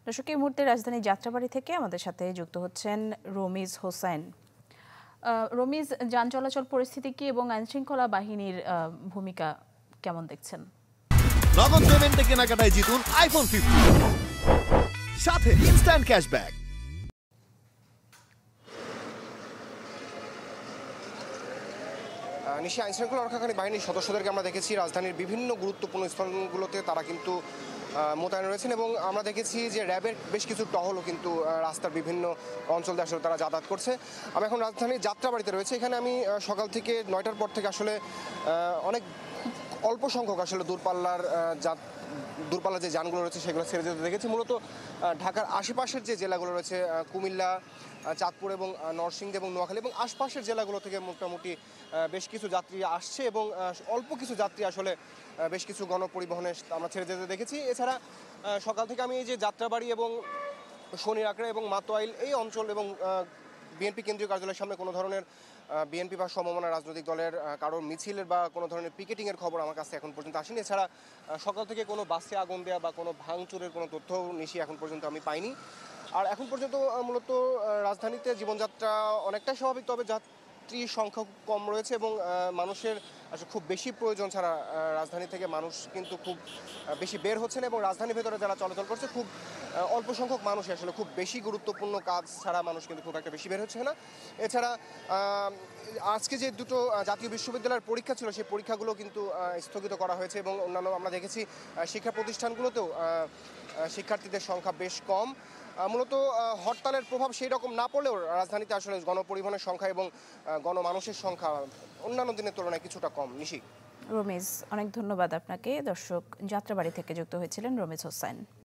দর্শক, এই মুহূর্তে রাজধানী যাত্রাবাড়ি থেকে আমাদের সাথে যুক্ত হচ্ছেন রমিজ হোসেন। রমিজ, যান চলাচল পরিস্থিতি কি এবং আইনশৃঙ্খলা বাহিনীর ভূমিকা কেমন দেখছেন? নগদ পেমেন্টে কেনাকাটায় জিতুন আইফোন 15 সাথে ইনস্ট্যান্ট ক্যাশব্যাক। নিশি আইনশৃঙ্খলা রক্ষাকারী বাহিনীর সদস্যদেরকে আমরা দেখেছি রাজধানীর বিভিন্ন গুরুত্বপূর্ণ স্থানগুলোতে তারা কিন্তু মোতায়েন রয়েছেন এবং আমরা দেখেছি যে র্যাবের বেশ কিছু টহলও কিন্তু রাস্তার বিভিন্ন অঞ্চল দিয়ে আসলে তারা যাতায়াত করছে। আমি এখন রাজধানীর যাত্রাবাড়িতে রয়েছে। এখানে আমি সকাল থেকে 9টার পর থেকে আসলে অনেক অল্প সংখ্যক আসলে দূরপাল্লার যে যানগুলো রয়েছে সেগুলো ছেড়ে যেতে দেখেছি। মূলত ঢাকার আশেপাশের যে জেলাগুলো রয়েছে কুমিল্লা, চাঁদপুর এবং নরসিংদী এবং নোয়াখালী এবং আশপাশের জেলাগুলো থেকে মোটামুটি বেশ কিছু যাত্রী আসছে এবং অল্প কিছু যাত্রী আসলে বেশ কিছু গণপরিবহনে আমরা ছেড়ে যেতে দেখেছি। এছাড়া সকাল থেকে আমি এই যে যাত্রাবাড়ি এবং শনির আঁকড়া এবং মাতোয়াইল এই অঞ্চল এবং বিএনপি কেন্দ্রীয় কার্যালয়ের সামনে কোনো ধরনের বিএনপি বা সমমনা রাজনৈতিক দলের কারোর মিছিলের বা কোনো ধরনের পিকেটিংয়ের খবর আমার কাছে এখন পর্যন্ত আসেনি। এছাড়া সকাল থেকে কোনো বাসে আগুন দেওয়া বা কোনো ভাঙচুরের কোনো তথ্যও নিশি এখন পর্যন্ত আমি পাইনি। আর এখন পর্যন্ত মূলত রাজধানীতে জীবনযাত্রা অনেকটাই স্বাভাবিক, তবে যাত্রীর সংখ্যা কম রয়েছে এবং মানুষের আসলে খুব বেশি প্রয়োজন ছাড়া রাজধানী থেকে মানুষ কিন্তু খুব বেশি বের হচ্ছে না এবং রাজধানীর ভেতরে যারা চলাচল করছে খুব অল্প সংখ্যক মানুষই আসলে খুব বেশি গুরুত্বপূর্ণ কাজ ছাড়া মানুষ কিন্তু খুব একটা বেশি বের হচ্ছে না। এছাড়া আজকে যে দুটো জাতীয় বিশ্ববিদ্যালয়ের পরীক্ষা ছিল সেই পরীক্ষাগুলো কিন্তু স্থগিত করা হয়েছে এবং অন্যান্য আমরা দেখেছি শিক্ষা প্রতিষ্ঠানগুলোতেও শিক্ষার্থীদের সংখ্যা বেশ কম। মূলত হরতালের প্রভাব সেই রকম না পড়লেও রাজধানীতে আসলে গণপরিবহনের সংখ্যা এবং গণমানুষের সংখ্যা অন্যান্য দিনের তুলনায় কিছুটা কম। নিশি। রমিজ, অনেক ধন্যবাদ আপনাকে। দর্শক, যাত্রাবাড়ি থেকে যুক্ত হয়েছিলেন রমিজ হোসেন।